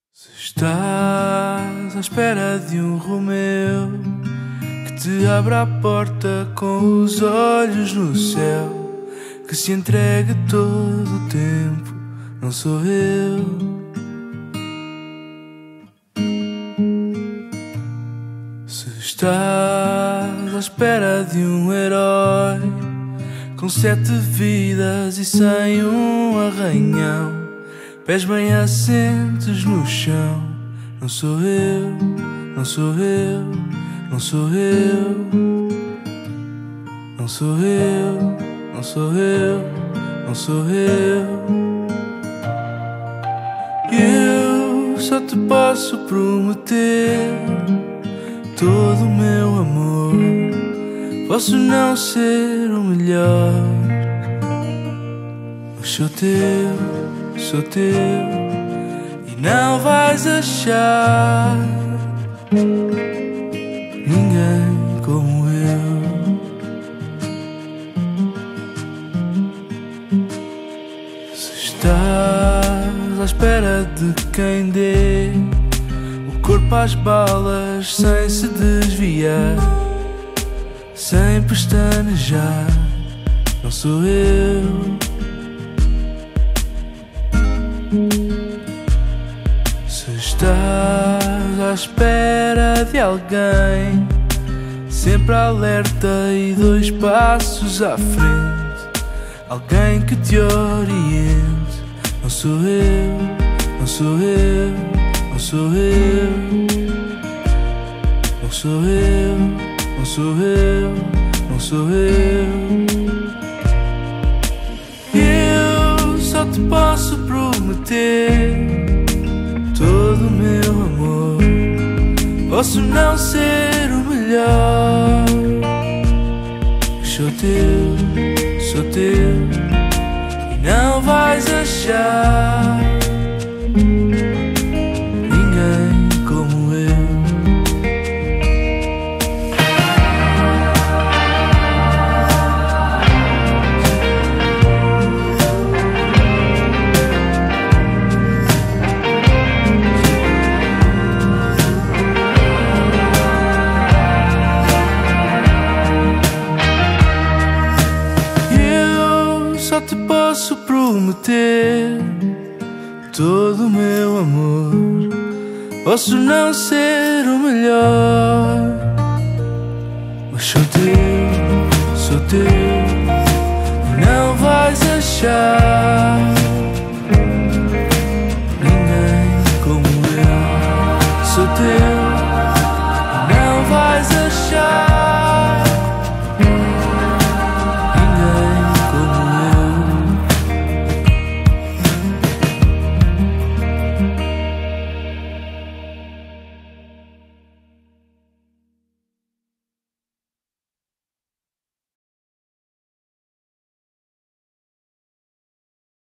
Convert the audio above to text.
Se estás à espera de um Romeu que te abra a porta com os olhos no céu, que se entregue todo o tempo, não sou eu. Se estás à espera de um herói com 7 vidas e sem um arranhão, pés bem assentes no chão, não sou eu, não sou eu, não sou eu, não sou eu, não sou eu, não sou eu. Eu só te posso prometer todo o meu amor. Posso não ser o melhor, mas sou teu, sou teu, e não vais achar ninguém como eu. Se estás à espera de quem dê o corpo às balas sem se desviar, sem pestanejar, não sou eu. Se estás à espera de alguém sempre alerta e 2 passos à frente, alguém que te oriente, não sou eu, não sou eu, não sou eu, não sou eu, não sou eu, não sou eu. Eu só te posso prometer todo o meu amor. Posso não ser o melhor, mas sou teu, sou teu, e não vais achar ninguém como eu. Só te posso prometer todo o meu amor. Posso não ser o melhor, mas sou teu, e não vais achar